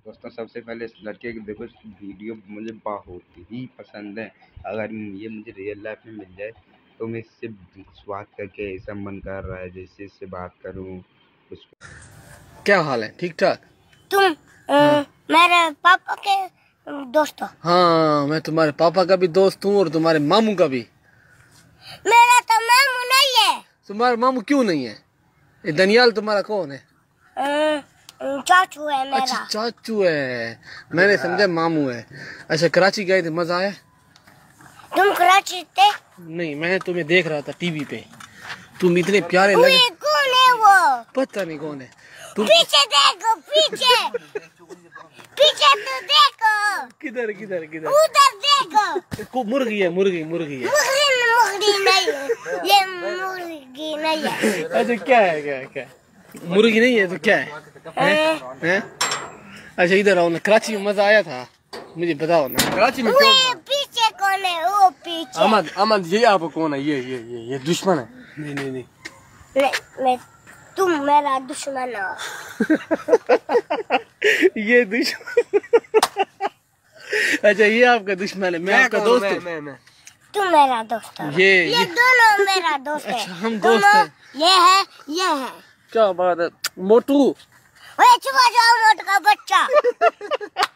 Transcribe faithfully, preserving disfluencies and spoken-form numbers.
दोस्तों सबसे पहले इस लड़के की देखो, इसकी वीडियो मुझे बहुत ही पसंद है। अगर ये मुझे रियल लाइफ में मिल जाए तो मैं इससे विश्वास करके ऐसा मन कर रहा है जैसे इससे बात करूं। क्या हाल है? ठीक ठाक? तुम हाँ। मेरे पापा के दोस्त हो? हाँ, मैं तुम्हारे पापा का भी दोस्त हूँ और तुम्हारे मामू का भी। मेरा तो मामू नहीं है। तुम्हारा मामू क्यों नहीं है? ये दनियाल तुम्हारा कौन है? चाचू है मेरा। अच्छा चाचू है, मैंने समझा मामू है। अच्छा कराची गए थे, मजा आया? तुम कराची थे? नहीं, मैं तुम्हें देख रहा था टीवी पे, तुम इतने प्यारे लगे। कौन है वो? पता नहीं कौन है। तुम पीछे देखो, पीछे पीछे तो देखो। किधर किधर किधर? उधर देखो। मुर्गी है, मुर्गी मुर्गी है। मुर्गी नहीं है, ये मुर्गी नहीं है। अच्छा क्या है, क्या है, क्या है? मुर्गी नहीं है तो क्या है? हैं? हैं? अच्छा इधर आओ ना, कराची में मजा आया था, मुझे बताओ ना। कराची में कौन? पीछे कौन है? वो पीछे। अहमद, अहमद ये आप कौन है? ये ये ये ये दुश्मन है। नहीं नहीं नहीं, मैं, मैं तुम मेरा दुश्मन हो। ये दुश्मन। अच्छा ये आपका दुश्मन है, मैं आपका दोस्त हूँ। मैं मैं तुम मेरा दोस्त हो। ये ये, ये दोनों मेरा दोस्त है। अच्छा हम दोस्त हैं। ये है, ये है। क्या बात है मोटू? ओए चुप हो जाओ मोटू का बच्चा।